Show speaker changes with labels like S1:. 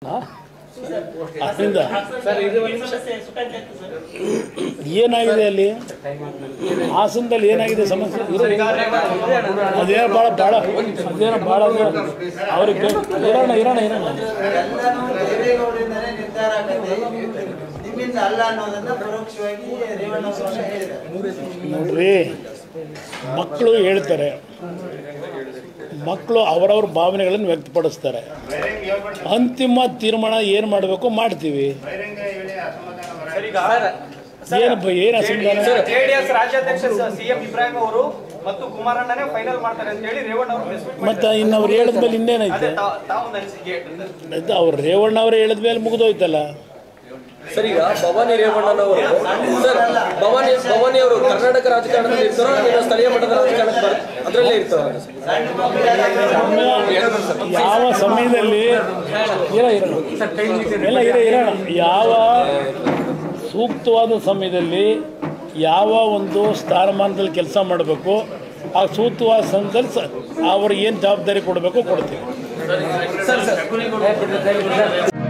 S1: ಅದರಿಂದ ಏನಾಗಿದೆ ಅಲ್ಲಿ ಹಾಸನದಲ್ಲಿ ಏನಾಗಿದೆ ಸಮಸ್ಯೆ ಅದೇನೋ ಭಾಳ ಅದೇನೋ ಭಾಳ ಅವ್ರಿಗೆ ಇರೋಣ ನೋಡ್ರಿ, ಮಕ್ಕಳು ಹೇಳ್ತಾರೆ, ಮಕ್ಕಳು ಅವರವ್ರ ಭಾವನೆಗಳನ್ನು ವ್ಯಕ್ತಪಡಿಸ್ತಾರೆ. ಅಂತಿಮ ತೀರ್ಮಾನ ಏನು ಮಾಡಬೇಕು ಮಾಡ್ತೀವಿ. ಏನು ಅಸಮಾಧಾನ?
S2: ಜೆಡಿಎಸ್ ರಾಜ್ಯಾಧ್ಯಕ್ಷ ಸಿಎಂ ಇಬ್ರಾಹಿಂ ಅವರು ಮತ್ತು ಕುಮಾರಣ್ಣನೇ ಫೈನಲ್ ಮಾಡ್ತಾರೆ ಅಂತ ಹೇಳಿ ರೇವಣ್ಣ ಅವರು
S1: ಮತ್ತೆ ಇನ್ನು ಅವ್ರು ಹೇಳಿದ್ಮೇಲೆ ಇನ್ನೇನೈತೆ? ಅವ್ರು ರೇವಣ್ಣ ಅವರು ಹೇಳಿದ್ಮೇಲೆ ಮುಗಿದೋಯ್ತಲ್ಲ.
S3: ಸರ್, ಈಗ ಭವಾನಿ ರೇವಣ್ಣನವರು ಸರ್ ಭವಾನಿ ಅವರು ಕರ್ನಾಟಕ ರಾಜಕಾರಣದಲ್ಲಿ ಇರ್ತಾರೋ ಇಲ್ಲ ಸ್ಥಳೀಯ ಮಟ್ಟದ ರಾಜಕಾರಣಕ್ಕೆ ಅದರಲ್ಲೇ ಇರ್ತಾರ?
S1: ಯಾವ ಸಮಯದಲ್ಲಿ ಇರೋಣ ಯಾವ ಸೂಕ್ತವಾದ ಸಮಯದಲ್ಲಿ ಯಾವ ಒಂದು ಸ್ಥಾನಮಾನದಲ್ಲಿ ಕೆಲಸ ಮಾಡಬೇಕು, ಆ ಸೂಕ್ತವಾದ ಸಮಯದಲ್ಲಿ ಅವ್ರಿಗೆ ಏನು ಜವಾಬ್ದಾರಿ ಕೊಡಬೇಕು ಕೊಡ್ತೀವಿ.